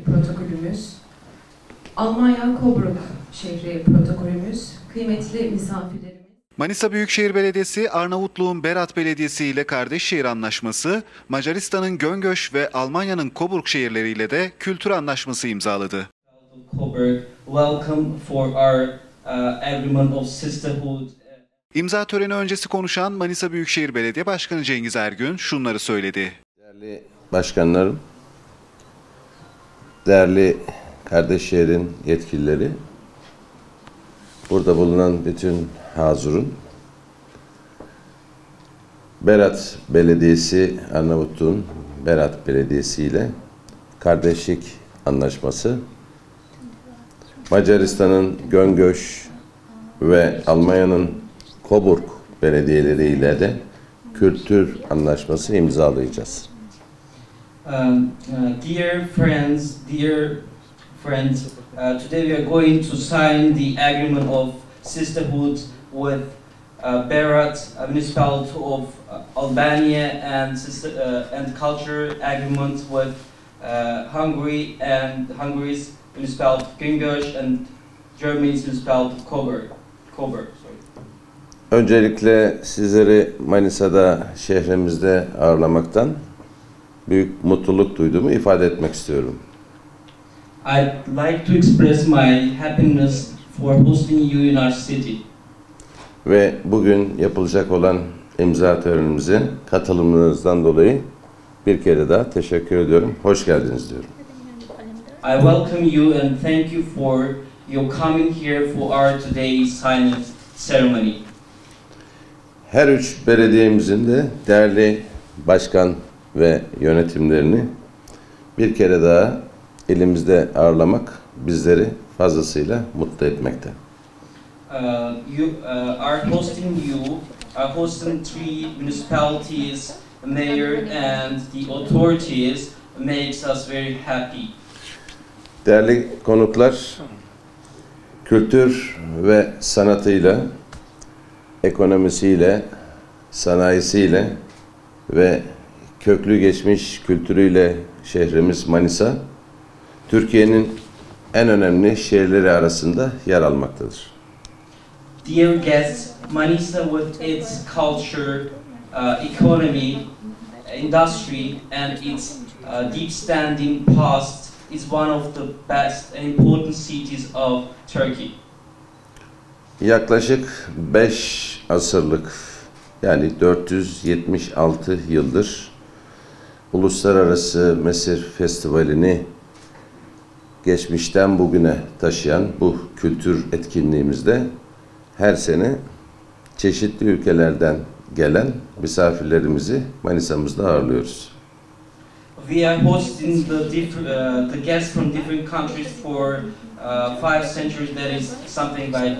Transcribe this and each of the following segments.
protokolümüz, Almanya Coburg şehri protokolümüz, kıymetli misafirlerimiz. Manisa Büyükşehir Belediyesi, Arnavutluğun Berat Belediyesi ile Kardeşşehir Anlaşması, Macaristan'ın Göngöş ve Almanya'nın Coburg şehirleriyle de kültür anlaşması imzaladı. İmza töreni öncesi konuşan Manisa Büyükşehir Belediye Başkanı Cengiz Ergün şunları söyledi. Değerli başkanlarım, değerli Kardeşşehir'in yetkilileri, burada bulunan bütün hazırın, Berat Belediyesi, Arnavutluğun Berat Belediyesi ile kardeşlik anlaşması, Macaristan'ın Göngöş ve Almanya'nın Coburg belediyeleri ile de kültür anlaşması imzalayacağız. Dear friends, today we are going to sign the agreement of sisterhood with Berat municipality of Albania and culture agreement with Hungary and Hungary's municipality of Göngös and Germany's municipality of Coburg. Öncelikle sizleri Manisa'da, şehrimizde ağırlamaktan büyük mutluluk duyduğumu ifade etmek istiyorum. I'd like to express my happiness for hosting you in our city. Ve bugün yapılacak olan imza törenimize katılımınızdan dolayı bir kere daha teşekkür ediyorum. Hoş geldiniz diyorum. I welcome you and thank you for your coming here for our today's signing ceremony. Her üç belediyemizin de değerli başkan ve yönetimlerini bir kere daha elimizde ağırlamak bizleri fazlasıyla mutlu etmekte. Hosting three municipalities, the mayor and the authorities makes us very happy. Değerli konuklar, kültür ve sanatıyla, ekonomisiyle, sanayisiyle ve köklü geçmiş kültürüyle şehrimiz Manisa, Türkiye'nin en önemli şehirleri arasında yer almaktadır. Dear guests, Manisa with its culture, economy, industry and its deep standing past is one of the best and important cities of Turkey. Yaklaşık 5 asırlık yani 476 yıldır Uluslararası Mesir Festivali'ni geçmişten bugüne taşıyan bu kültür etkinliğimizde her sene çeşitli ülkelerden gelen misafirlerimizi Manisa'mızda ağırlıyoruz. We are hosting the guests from different countries for 5 centuries. That is something like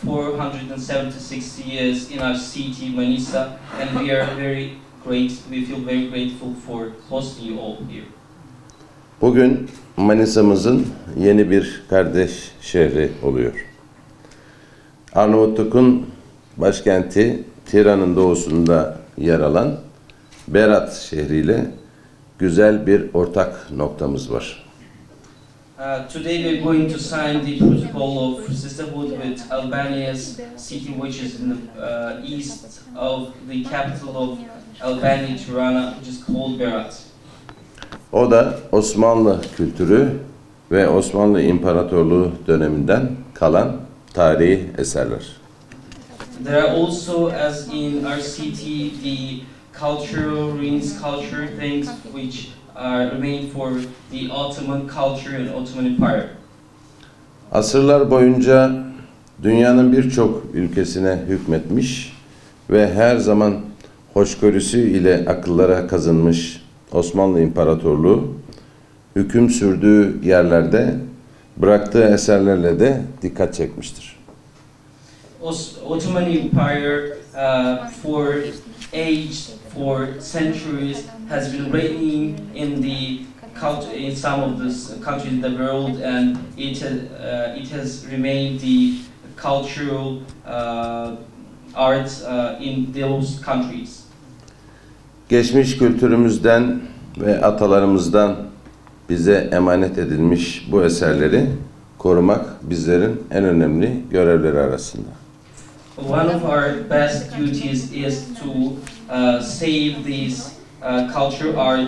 476 years in our city, Manisa, and we are very great. We feel very grateful for hosting you all here. Bugün Manisa'mızın yeni bir kardeş şehri oluyor. Arnavutluk'un başkenti Tiran'ın doğusunda yer alan Berat şehriyle güzel bir ortak noktamız var. Today we are going to sign the protocol of sisterhood with Albania's city, which is in the east of the capital of Albania, Tirana, which is called Berat. O da Osmanlı kültürü ve Osmanlı İmparatorluğu döneminden kalan tarihi eserler. There are also, as in our city, the cultural ruins, culture things which remain for the Ottoman culture and Ottoman Empire. Asırlar boyunca dünyanın birçok ülkesine hükmetmiş ve her zaman hoşgörüsü ile akıllara kazınmış Osmanlı İmparatorluğu, hüküm sürdüğü yerlerde bıraktığı eserlerle de dikkat çekmiştir. Ottoman Empire for for centuries has been reigning in some of the countries in the world, and it has remained the cultural art in those countries. Geçmiş kültürümüzden ve atalarımızdan bize emanet edilmiş bu eserleri korumak bizlerin en önemli görevleri arasında. One of our best duties is to save these culture art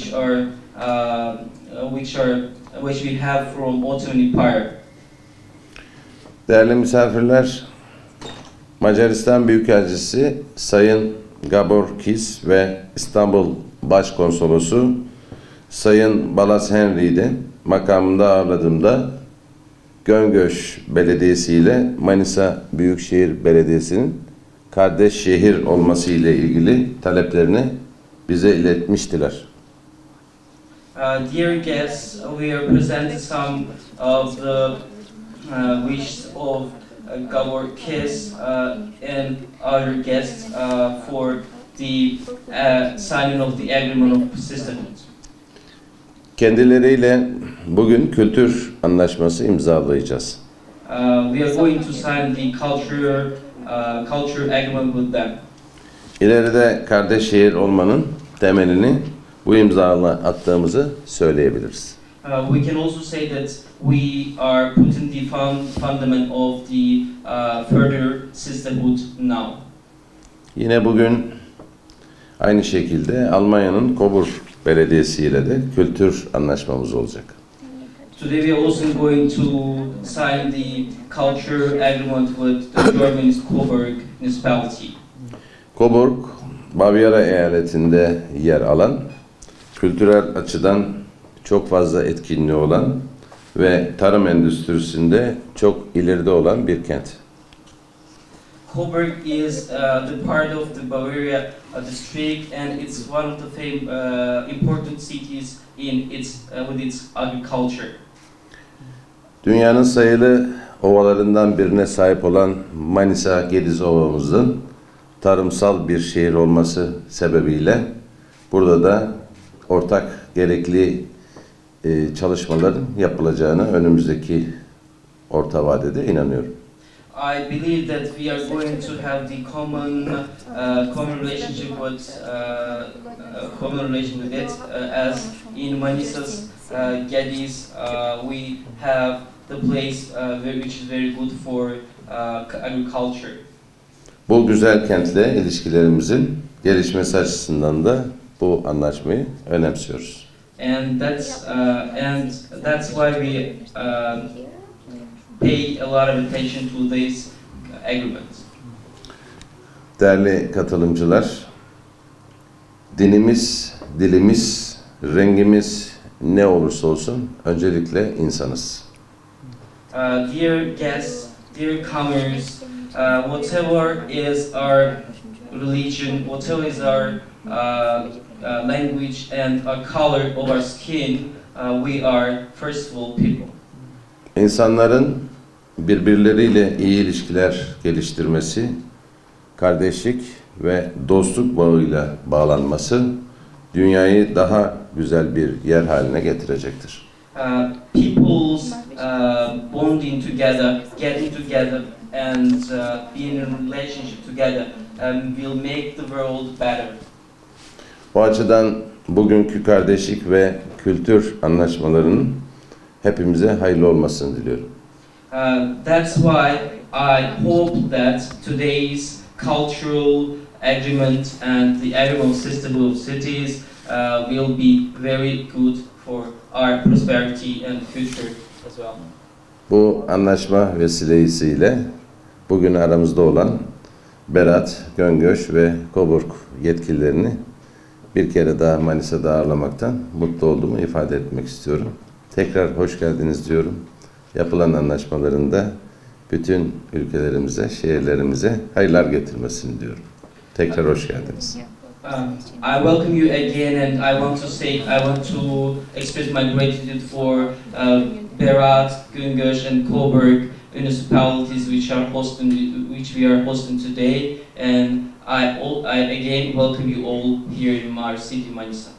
which we have from Ottoman Empire. Değerli misafirler, Macaristan Büyükelçisi Sayın Gabor Kis ve İstanbul Başkonsolosu Sayın Balas Henry'i de makamında ağırladığımda Göngöş Belediyesi ile Manisa Büyükşehir Belediyesi'nin kardeş şehir olması ile ilgili taleplerini bize iletmiştiler. Dear guests, we are presenting some of the wishes of Gabor Kis and other guests for the signing of the agreement of sisterhood. Kendileriyle bugün kültür anlaşması imzalayacağız. We are going to sign the culture agreement with them. İleride kardeş şehir olmanın temelini bu imzayla attığımızı söyleyebiliriz. We can also say that we are putting the fundament of the further sisterhood now. Yine bugün aynı şekilde Almanya'nın Coburg Belediyesi ile de kültür anlaşmamız olacak. Today we are also going to sign the culture agreement with the German Coburg municipality. Coburg, Bavyera eyaletinde yer alan, kültürel açıdan çok fazla etkinliği olan ve tarım endüstrisinde çok ileride olan bir kent. Coburg is the part of the Bavaria district, and it's one of the important cities in with its agriculture. Dünyanın sayılı ovalarından birine sahip olan Manisa Gediz Ovamızın tarımsal bir şehir olması sebebiyle burada da ortak gerekli çalışmaların yapılacağına önümüzdeki orta vadede inanıyorum. I believe that we are going to have the common relationship with it as in Manisa's Gediz we have the place which is very good for agriculture. Bu güzel kentle ilişkilerimizin gelişmesi açısından da bu anlaşmayı önemsiyoruz. And that's why we pay a lot of attention to this agreement. Değerli katılımcılar, dinimiz, dilimiz, rengimiz ne olursa olsun öncelikle insanız. Dear guests, dear comers, whatever is our religion, whatever is our language and our color of our skin, we are first of all people. İnsanların birbirleriyle iyi ilişkiler geliştirmesi, kardeşlik ve dostluk bağıyla bağlanması dünyayı daha güzel bir yer haline getirecektir. People's bonding together, getting together and being in a relationship together will make the world better. Bu açıdan bugünkü kardeşlik ve kültür anlaşmalarının hepimize hayırlı olmasını diliyorum. That's why I hope that today's cultural agreement and the agreement sisterhood of cities will be very good for our prosperity and future as well. Bu anlaşma vesilesiyle bugün aramızda olan Berat, Göngöş ve Coburg yetkililerini bir kere daha Manisa'da ağırlamaktan mutlu olduğumu ifade etmek istiyorum. Tekrar hoş geldiniz diyorum. Yapılan anlaşmaların da bütün ülkelerimize, şehirlerimize hayırlar getirmesini diyorum. Tekrar hoş geldiniz. I welcome you again, and I want to express my gratitude for Berat, Göngöş, and Coburg municipalities which we are hosting today, and I again welcome you all here in our city, Manisa.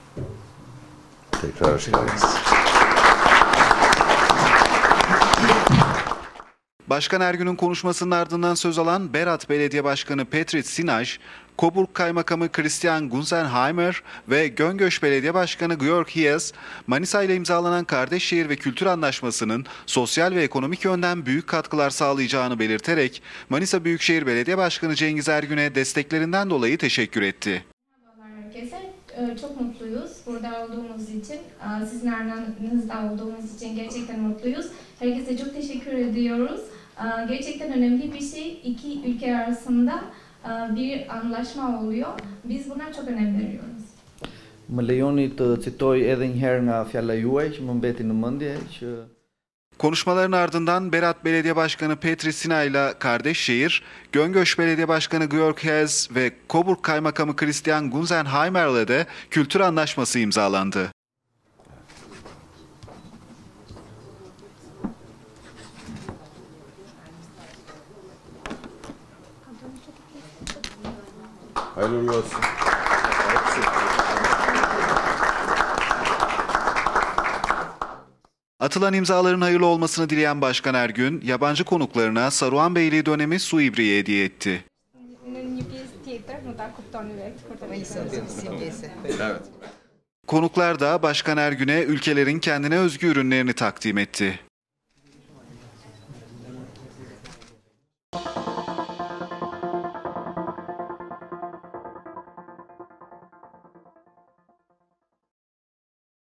Tekrar hoş geldiniz. Başkan Ergün'ün konuşmasının ardından söz alan Berat Belediye Başkanı Petrit Sinaj, Coburg Kaymakamı Christian Gunzenheimer ve Göngöş Belediye Başkanı Georg Hies, Manisa ile imzalanan Kardeşşehir ve Kültür Anlaşması'nın sosyal ve ekonomik yönden büyük katkılar sağlayacağını belirterek Manisa Büyükşehir Belediye Başkanı Cengiz Ergün'e desteklerinden dolayı teşekkür etti. Merhabalar herkese. Çok mutluyuz burada olduğumuz için. Sizin aranızda olduğumuz için gerçekten mutluyuz. Herkese çok teşekkür ediyoruz. Gerçekten önemli bir şey. İki ülke arasında bir anlaşma oluyor. Biz buna çok önem veriyoruz. Më lejoni të citoj edhe një herë nga fjala juaj që më mbeti në mendje që Konuşmaların ardından Berat Belediye Başkanı Petri Sina ile Kardeşşehir, Göngöş Belediye Başkanı Georg Hez ve Coburg Kaymakamı Christian Gunzenheimer ile de kültür anlaşması imzalandı. Hayırlı olsun. Atılan imzaların hayırlı olmasını dileyen Başkan Ergün, yabancı konuklarına Saruhan Beyliği dönemi su ibriği hediye etti. Evet. Konuklar da Başkan Ergün'e ülkelerin kendine özgü ürünlerini takdim etti.